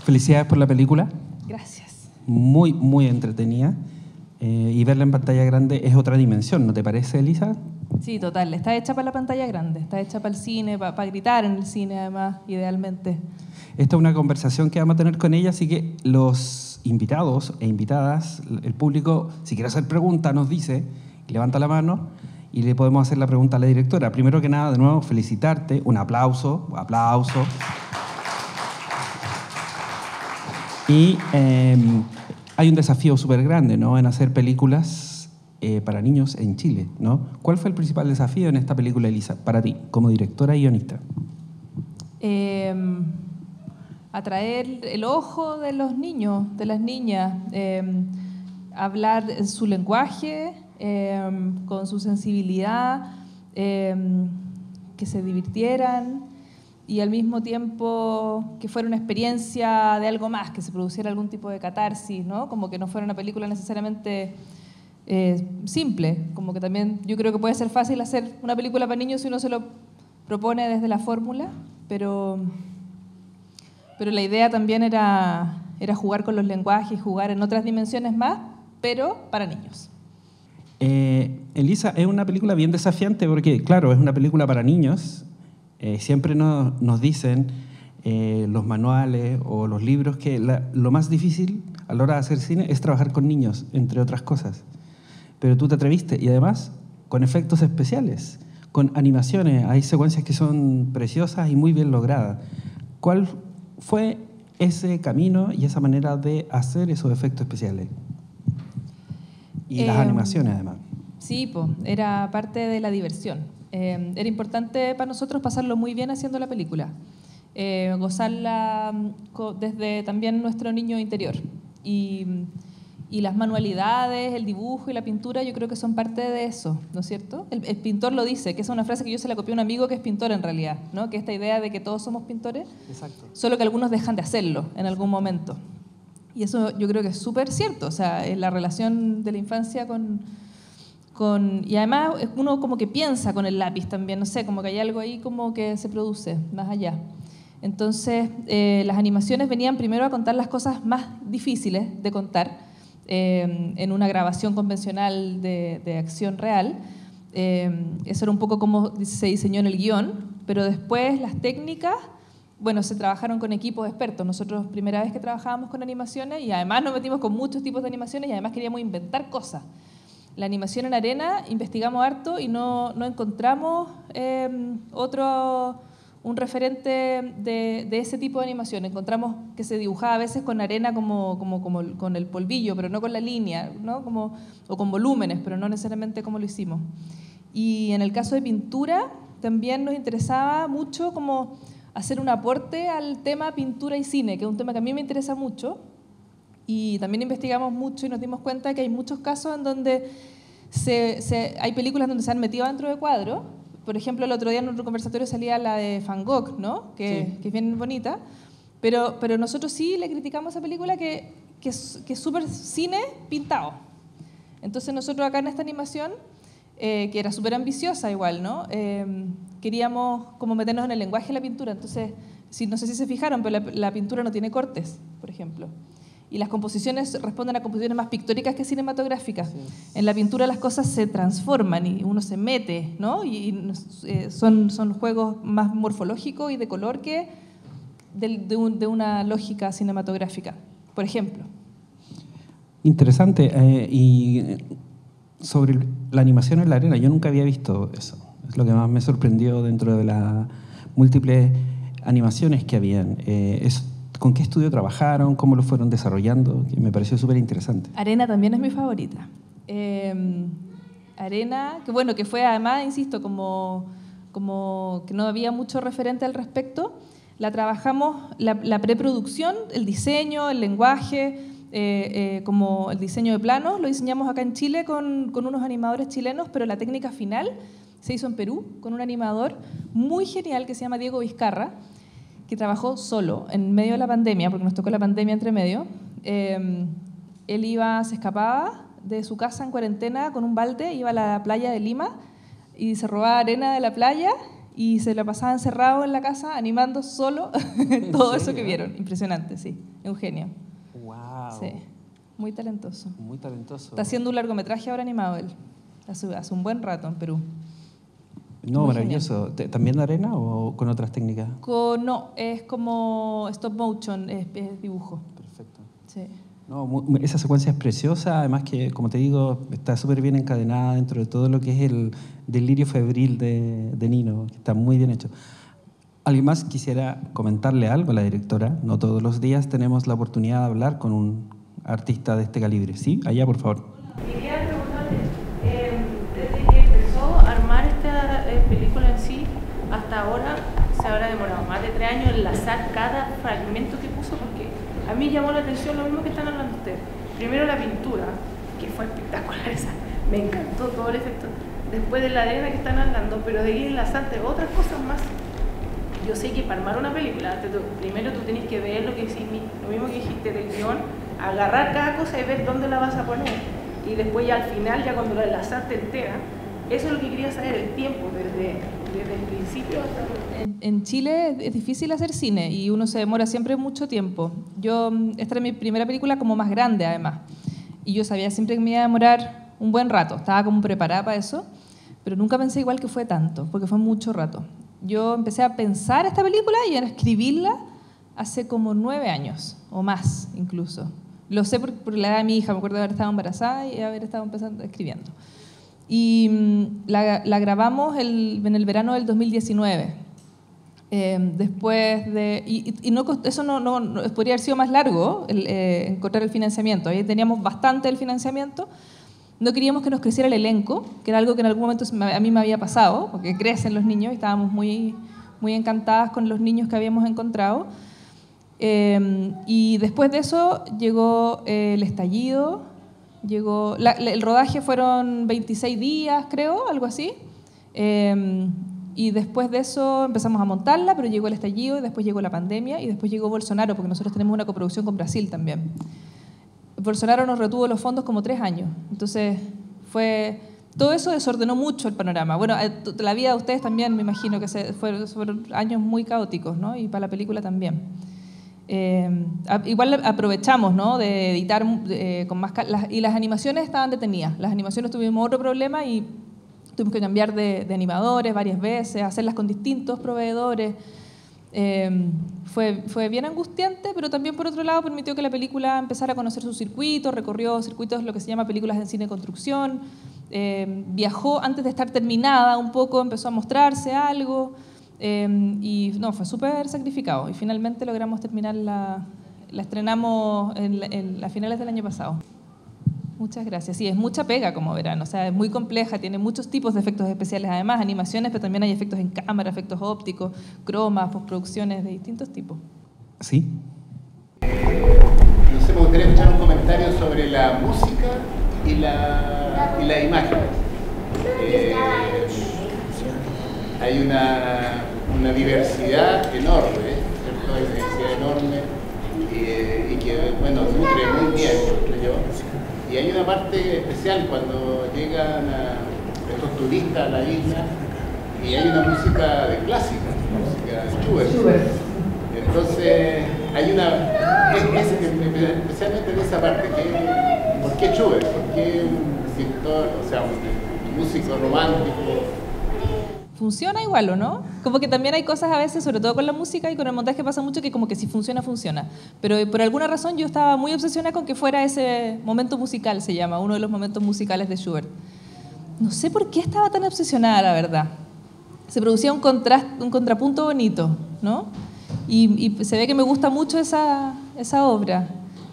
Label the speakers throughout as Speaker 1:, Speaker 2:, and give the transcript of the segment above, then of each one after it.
Speaker 1: Felicidades por la película.
Speaker 2: Gracias.
Speaker 1: Muy, muy entretenida. Y verla en pantalla grande es otra dimensión, ¿no te parece, Elisa?
Speaker 2: Sí, total. Está hecha para la pantalla grande, está hecha para el cine, para gritar en el cine, además, idealmente.
Speaker 1: Esta es una conversación que vamos a tener con ella, así que los invitados e invitadas, el público, si quiere hacer preguntas, nos dice, levanta la mano y le podemos hacer la pregunta a la directora. Primero que nada, de nuevo, felicitarte, un aplauso. Y hay un desafío súper grande, ¿no?, en hacer películas para niños en Chile, ¿no? ¿Cuál fue el principal desafío en esta película, Elisa, para ti, como directora y guionista?
Speaker 2: Atraer el ojo de los niños, de las niñas, hablar en su lenguaje, con su sensibilidad, que se divirtieran y al mismo tiempo que fuera una experiencia de algo más, que se produciera algún tipo de catarsis, ¿no? Como que no fuera una película necesariamente simple, como que también yo creo que puede ser fácil hacer una película para niños si uno se lo propone desde la fórmula, pero la idea también era jugar con los lenguajes, jugar en otras dimensiones más, pero para niños.
Speaker 1: Elisa, es una película bien desafiante porque, claro, es una película para niños. Siempre nos dicen los manuales o los libros que lo más difícil a la hora de hacer cine es trabajar con niños, entre otras cosas. Pero tú te atreviste y además con efectos especiales, con animaciones. Hay secuencias que son preciosas y muy bien logradas. ¿Cuál fue ese camino y esa manera de hacer esos efectos especiales? Y las animaciones, además.
Speaker 2: Sí, pues, era parte de la diversión. Era importante para nosotros pasarlo muy bien haciendo la película, gozarla desde también nuestro niño interior. Y las manualidades, el dibujo y la pintura, yo creo que son parte de eso, ¿no es cierto? El pintor lo dice, que es una frase que yo se la copié a un amigo que es pintor en realidad, ¿no? Que esta idea de que todos somos pintores,
Speaker 1: exacto,
Speaker 2: solo que algunos dejan de hacerlo en algún momento. Y eso yo creo que es súper cierto, o sea, es la relación de la infancia y además uno como que piensa con el lápiz también, no sé, como que hay algo ahí como que se produce más allá. Entonces, las animaciones venían primero a contar las cosas más difíciles de contar en una grabación convencional de acción real. Eso era un poco como se diseñó en el guión, pero después las técnicas, bueno, se trabajaron con equipos expertos. Nosotros primera vez que trabajábamos con animaciones y además nos metimos con muchos tipos de animaciones y además queríamos inventar cosas. La animación en arena, investigamos harto y no encontramos un referente de ese tipo de animación. Encontramos que se dibujaba a veces con arena como con el polvillo, pero no con la línea, ¿no? O con volúmenes, pero no necesariamente como lo hicimos. Y en el caso de pintura, también nos interesaba mucho como hacer un aporte al tema pintura y cine, que es un tema que a mí me interesa mucho. Y también investigamos mucho y nos dimos cuenta que hay muchos casos en donde hay películas donde se han metido dentro de cuadros. Por ejemplo, el otro día en nuestro conversatorio salía la de Van Gogh, ¿no? Que es bien bonita. Pero nosotros sí le criticamos a esa película que es súper cine pintado. Entonces nosotros acá en esta animación, que era súper ambiciosa igual, ¿no? Queríamos como meternos en el lenguaje de la pintura. Entonces, no sé si se fijaron, pero la pintura no tiene cortes, por ejemplo. Y las composiciones responden a composiciones más pictóricas que cinematográficas. Sí. En la pintura las cosas se transforman y uno se mete, ¿no? Son juegos más morfológicos y de color que de una lógica cinematográfica, por ejemplo.
Speaker 1: Interesante. Y sobre la animación en la arena, yo nunca había visto eso. Es lo que más me sorprendió dentro de las múltiples animaciones que habían. ¿Con qué estudio trabajaron? ¿Cómo lo fueron desarrollando? Que me pareció súper interesante.
Speaker 2: Arena también es mi favorita. Arena, que bueno, que fue además, insisto, como que no había mucho referente al respecto. La trabajamos, la preproducción, el diseño, el lenguaje, como el diseño de planos, lo diseñamos acá en Chile con unos animadores chilenos, pero la técnica final se hizo en Perú con un animador muy genial que se llama Diego Vizcarra, que trabajó solo en medio de la pandemia, porque nos tocó la pandemia entre medio. Él se escapaba de su casa en cuarentena con un balde, iba a la playa de Lima y se robaba arena de la playa y se la pasaba encerrado en la casa animando solo todo eso que vieron. Impresionante, sí. Es un genio.
Speaker 1: ¡Wow!
Speaker 2: Sí, muy talentoso.
Speaker 1: Muy talentoso.
Speaker 2: Está haciendo un largometraje ahora animado él. Hace un buen rato en Perú.
Speaker 1: No,
Speaker 2: Muy
Speaker 1: maravilloso. ¿También de arena o con otras técnicas?
Speaker 2: No, es como stop motion, es dibujo.
Speaker 1: Perfecto.
Speaker 2: Sí.
Speaker 1: No, esa secuencia es preciosa, además que, como te digo, está súper bien encadenada dentro de todo lo que es el delirio febril de Nino, que está muy bien hecho. ¿Alguien más quisiera comentarle algo a la directora? No todos los días tenemos la oportunidad de hablar con un artista de este calibre. ¿Sí? Allá, por favor.
Speaker 3: Quería preguntarle, desde que empezó a armar esta película en sí, hasta ahora se habrá demorado más de 3 años en enlazar cada fragmento que puso, porque a mí llamó la atención lo mismo que están hablando ustedes. Primero la pintura, que fue espectacular esa, me encantó todo el efecto. Después de la arena que están hablando, pero de ahí enlazarte otras cosas más. Yo sé que para armar una película, primero tú tenés que ver lo mismo que dijiste del guión, agarrar cada cosa y ver dónde la vas a poner. Y después ya al final, ya cuando la enlazaste entera, eso es lo que quería saber, el tiempo, desde el principio hasta...
Speaker 2: En Chile es difícil hacer cine y uno se demora siempre mucho tiempo. Esta era mi primera película como más grande además. Y yo sabía siempre que me iba a demorar un buen rato, estaba como preparada para eso, pero nunca pensé igual que fue tanto, porque fue mucho rato. Yo empecé a pensar esta película y a escribirla hace como 9 años, o más incluso. Lo sé por la edad de mi hija, me acuerdo de haber estado embarazada y haber estado escribiendo. Y la grabamos en el verano del 2019. Después de... eso no podría haber sido más largo, encontrar el financiamiento. Ahí teníamos bastante del financiamiento. No queríamos que nos creciera el elenco, que era algo que en algún momento a mí me había pasado, porque crecen los niños y estábamos muy, muy encantadas con los niños que habíamos encontrado. Y después de eso llegó el estallido, el rodaje fueron 26 días, creo, algo así. Y después de eso empezamos a montarla, pero llegó el estallido, y después llegó la pandemia, y después llegó Bolsonaro, porque nosotros tenemos una coproducción con Brasil también. Bolsonaro nos retuvo los fondos como 3 años. Entonces, todo eso desordenó mucho el panorama. Bueno, la vida de ustedes también, me imagino que fueron años muy caóticos, ¿no? Y para la película también. Igual aprovechamos, ¿no?, de editar con más y las animaciones estaban detenidas. Las animaciones tuvimos otro problema y tuvimos que cambiar de animadores varias veces, hacerlas con distintos proveedores. Fue bien angustiante, pero también por otro lado permitió que la película empezara a conocer sus circuitos, recorrió circuitos, lo que se llama películas en cine de construcción, viajó antes de estar terminada un poco, empezó a mostrarse algo, y no, fue súper sacrificado, y finalmente logramos terminar, la estrenamos a finales del año pasado. Muchas gracias. Sí, es mucha pega, como verán, o sea, es muy compleja, tiene muchos tipos de efectos especiales, además, animaciones, pero también hay efectos en cámara, efectos ópticos, cromas, postproducciones de distintos tipos.
Speaker 1: Sí.
Speaker 4: No sé, me gustaría escuchar un comentario sobre la música y la imagen. Hay una diversidad enorme, ¿cierto? Hay una diversidad enorme y que, bueno, nutre muy bien, creo yo. Y hay una parte especial cuando llegan estos turistas a la isla y hay una música de clásica, música de Schubert. Entonces, hay especialmente en esa parte, ¿por qué Schubert? ¿Por qué un pintor, o sea, un músico romántico?
Speaker 2: Funciona igual, ¿o no? Como que también hay cosas a veces, sobre todo con la música y con el montaje pasa mucho, que como que si funciona, funciona. Pero por alguna razón yo estaba muy obsesionada con que fuera ese momento musical, se llama, uno de los momentos musicales de Schubert. No sé por qué estaba tan obsesionada, la verdad. Se producía un contrapunto bonito, ¿no? Y se ve que me gusta mucho esa obra.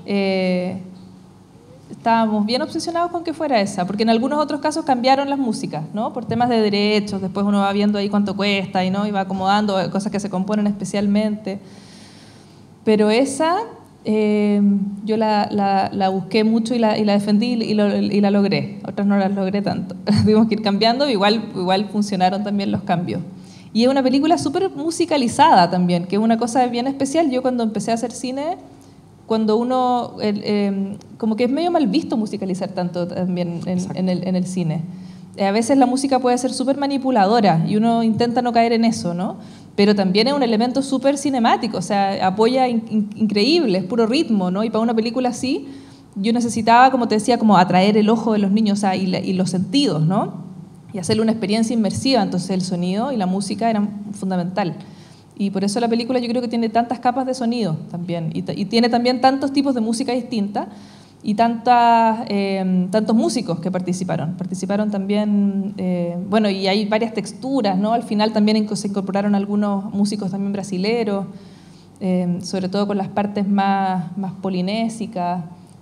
Speaker 2: Estábamos bien obsesionados con que fuera esa, porque en algunos otros casos cambiaron las músicas, ¿no? Por temas de derechos, después uno va viendo ahí cuánto cuesta y, ¿no?, y va acomodando cosas que se componen especialmente. Pero esa, yo la busqué mucho y la defendí y la logré. Otras no las logré tanto. Tuvimos que ir cambiando, igual funcionaron también los cambios. Y es una película súper musicalizada también, que es una cosa bien especial. Yo cuando empecé a hacer cine, cuando uno, como que es medio mal visto musicalizar tanto también en el cine. a veces la música puede ser súper manipuladora y uno intenta no caer en eso, ¿no? Pero también es un elemento súper cinemático, o sea, apoya increíble, es puro ritmo, ¿no? Y para una película así, yo necesitaba, como te decía, como atraer el ojo de los niños, o sea, y los sentidos, ¿no? Y hacerle una experiencia inmersiva, entonces el sonido y la música eran fundamental. Y por eso la película yo creo que tiene tantas capas de sonido también, y tiene también tantos tipos de música distinta, y tantos músicos que participaron. Participaron también, bueno, y hay varias texturas, ¿no? Al final también se incorporaron algunos músicos también brasileros, sobre todo con las partes más polinésicas.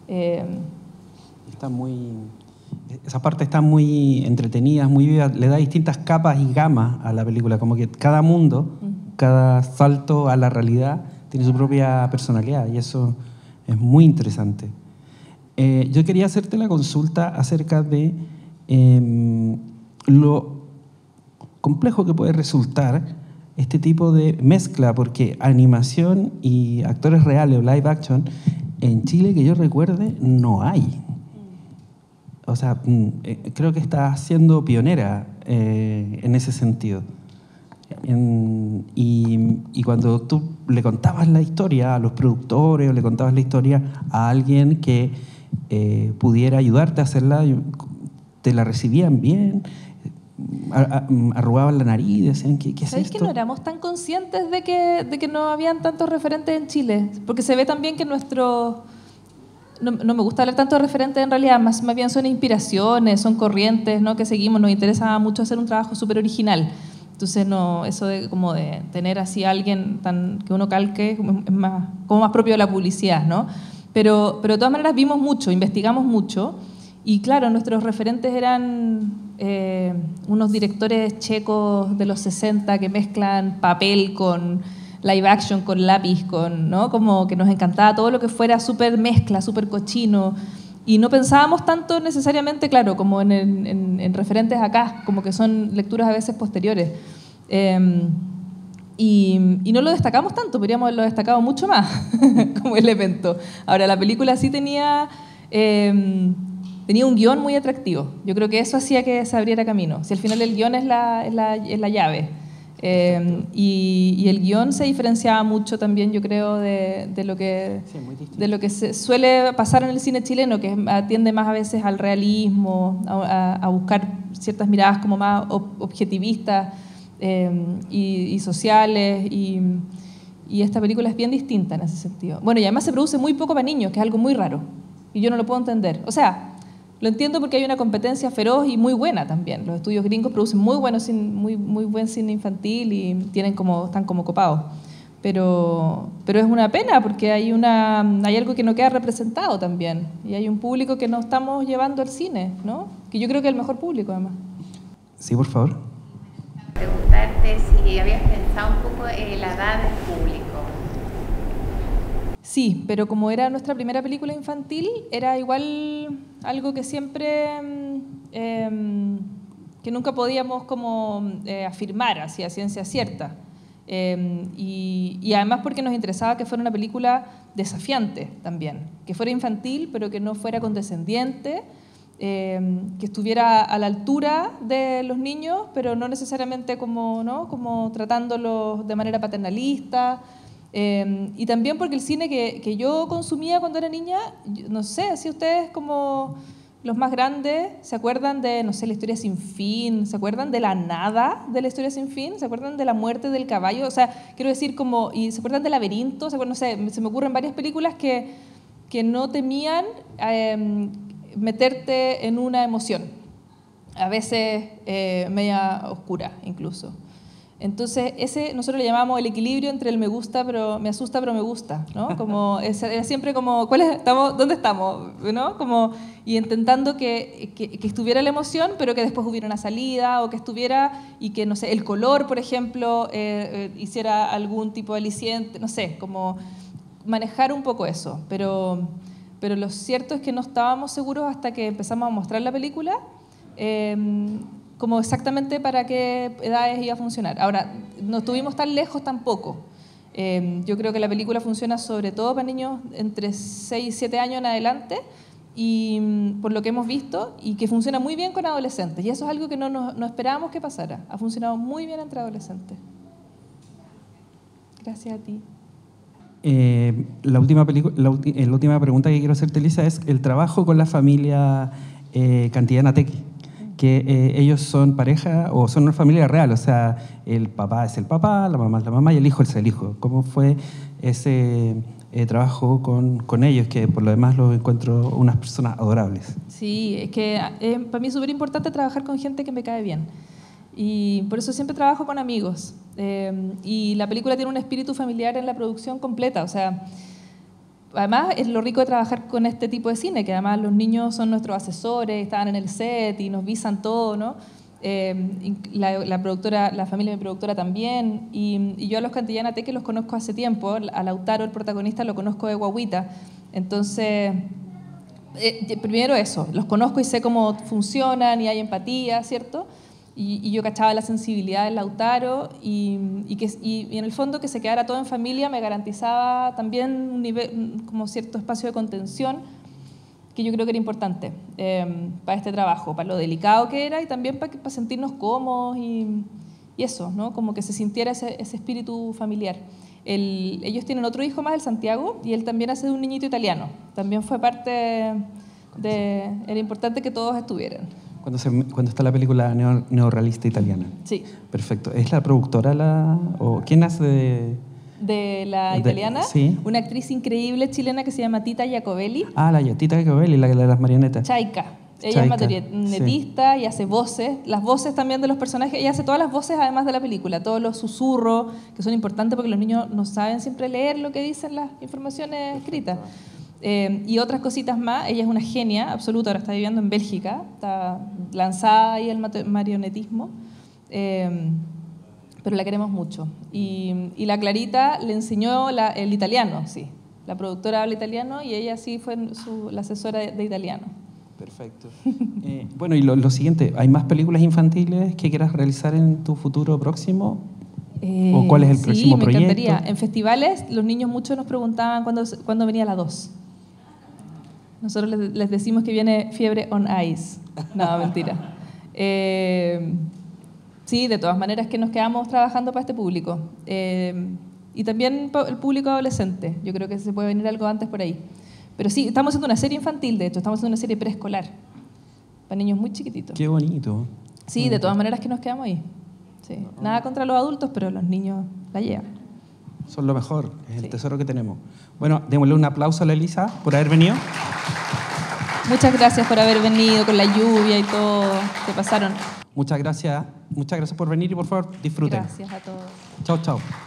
Speaker 1: Esa parte está muy entretenida, muy viva, le da distintas capas y gamas a la película, como que cada mundo, cada salto a la realidad tiene su propia personalidad, y eso es muy interesante. Yo quería hacerte la consulta acerca de lo complejo que puede resultar este tipo de mezcla, porque animación y actores reales o live action en Chile, que yo recuerde, no hay. O sea, creo que está siendo pionera en ese sentido. Y cuando tú le contabas la historia a los productores o le contabas la historia a alguien que pudiera ayudarte a hacerla, te la recibían bien, arrugaban la nariz, decían, ¿qué es
Speaker 2: ¿Sabéis
Speaker 1: esto?
Speaker 2: que no éramos tan conscientes de que no habían tantos referentes en Chile? Porque se ve también que no me gusta hablar tanto de referentes en realidad, más bien son inspiraciones, son corrientes, ¿no? Que seguimos, nos interesa mucho hacer un trabajo súper original. Entonces, no, eso de tener así a alguien que uno calque es como más propio de la publicidad, ¿no? Pero de todas maneras vimos mucho, investigamos mucho, y claro, nuestros referentes eran unos directores checos de los 60 que mezclan papel con live action, con lápiz, ¿no? Como que nos encantaba todo lo que fuera súper mezcla, súper cochino, y no pensábamos tanto necesariamente, claro, como en referentes acá, como que son lecturas a veces posteriores. Y no lo destacamos tanto, podríamos haberlo destacado mucho más como elemento. Ahora, la película sí tenía un guión muy atractivo. Yo creo que eso hacía que se abriera camino. Si al final el guión es la llave. Y el guión se diferenciaba mucho también, yo creo, de lo que se suele pasar en el cine chileno, que atiende más a veces al realismo, a buscar ciertas miradas como más objetivistas y sociales, y esta película es bien distinta en ese sentido. Bueno, y además se produce muy poco para niños, que es algo muy raro, y yo no lo puedo entender. O sea, lo entiendo porque hay una competencia feroz y muy buena también. Los estudios gringos producen muy buen cine infantil y están como copados. Pero es una pena porque hay algo que no queda representado también, y hay un público que no estamos llevando al cine, ¿no? Que yo creo que es el mejor público, además.
Speaker 1: Sí, por favor.
Speaker 5: Preguntarte si habías pensado un poco en la edad del público.
Speaker 2: Sí, pero como era nuestra primera película infantil, era igual algo que siempre, que nunca podíamos como afirmar así a ciencia cierta. Y además porque nos interesaba que fuera una película desafiante también, que fuera infantil pero que no fuera condescendiente, que estuviera a la altura de los niños, pero no necesariamente como tratándolos de manera paternalista. Y también porque el cine que yo consumía cuando era niña, no sé si ustedes como los más grandes se acuerdan de, no sé, La historia sin fin, se acuerdan de La nada de La historia sin fin, se acuerdan de La muerte del caballo, o sea, quiero decir y se acuerdan de Laberinto, se acuerdan, no sé, se me ocurren varias películas que no temían meterte en una emoción, a veces media oscura incluso. Entonces, nosotros le llamamos el equilibrio entre el me gusta, pero me asusta, pero me gusta, ¿no? Como, era siempre como, ¿dónde estamos? ¿No? Y intentando que estuviera la emoción, pero que después hubiera una salida, o que estuviera, y que, no sé, el color, por ejemplo, hiciera algún tipo de aliciente, no sé, como manejar un poco eso. Pero lo cierto es que no estábamos seguros hasta que empezamos a mostrar la película, como exactamente para qué edades iba a funcionar. Ahora, no estuvimos tan lejos tampoco. Yo creo que la película funciona sobre todo para niños entre 6 y 7 años en adelante, y por lo que hemos visto, y que funciona muy bien con adolescentes. Y eso es algo que no esperábamos que pasara. Ha funcionado muy bien entre adolescentes. Gracias a ti.
Speaker 1: La última pregunta que quiero hacerte, Elisa, es el trabajo con la familia Cantillana Tequi, que ellos son pareja o son una familia real, o sea, el papá es el papá, la mamá es la mamá y el hijo es el hijo. ¿Cómo fue ese trabajo con ellos, que por lo demás los encuentro unas personas adorables?
Speaker 2: Sí, es que para mí es súper importante trabajar con gente que me cae bien. Y por eso siempre trabajo con amigos. Y la película tiene un espíritu familiar en la producción completa. O sea, además es lo rico de trabajar con este tipo de cine, que además los niños son nuestros asesores, estaban en el set y nos visan todo, ¿no? La familia de mi productora también. Y yo a los Cantillana Tequi los conozco hace tiempo. A Lautaro, el protagonista, lo conozco de guaguita. Entonces, primero eso, los conozco y sé cómo funcionan y hay empatía, ¿cierto? Y yo cachaba la sensibilidad del Lautaro y en el fondo que se quedara todo en familia me garantizaba también un nivel, como cierto espacio de contención que yo creo que era importante para este trabajo, para lo delicado que era y también para sentirnos cómodos y eso, ¿no? Como que se sintiera ese espíritu familiar. Ellos tienen otro hijo más, el Santiago, y él también hace de un niñito italiano. También fue parte de... Era importante que todos estuvieran.
Speaker 1: Cuando está la película neorrealista italiana.
Speaker 2: Sí.
Speaker 1: Perfecto. ¿Es la productora o quién hace
Speaker 2: de la italiana?
Speaker 1: Sí.
Speaker 2: Una actriz increíble chilena que se llama Tita Jacobelli.
Speaker 1: Ah, Tita Jacobelli, la de las marionetas.
Speaker 2: Chaika. Ella es marionetista y hace voces, las voces también de los personajes. Ella hace todas las voces además de la película, todos los susurros, que son importantes porque los niños no saben siempre leer lo que dicen las informaciones escritas. Y otras cositas más. Ella es una genia absoluta, ahora está viviendo en Bélgica, está lanzada ahí el marionetismo, pero la queremos mucho. Y la Clarita le enseñó el italiano, sí. La productora habla italiano y ella sí fue la asesora de italiano.
Speaker 1: Perfecto. Bueno, y lo siguiente, ¿hay más películas infantiles que quieras realizar en tu futuro próximo? ¿O cuál es el próximo proyecto?
Speaker 2: Sí, me encantaría. En festivales, los niños muchos nos preguntaban cuándo venía la 2. Nosotros les decimos que viene Fiebre on Ice. No, mentira. Sí, de todas maneras que nos quedamos trabajando para este público. Y también el público adolescente. Yo creo que se puede venir algo antes por ahí. Pero sí, estamos haciendo una serie infantil, de hecho. Estamos haciendo una serie preescolar. Para niños muy chiquititos.
Speaker 1: Qué bonito.
Speaker 2: Sí, de todas maneras que nos quedamos ahí. Sí. Nada contra los adultos, pero los niños la llevan.
Speaker 1: Son lo mejor, es el tesoro que tenemos. Bueno, démosle un aplauso a la Elisa por haber venido.
Speaker 2: Muchas gracias por haber venido con la lluvia y todo que pasaron.
Speaker 1: Muchas gracias por venir y por favor disfruten.
Speaker 2: Gracias a todos.
Speaker 1: Chao, chao.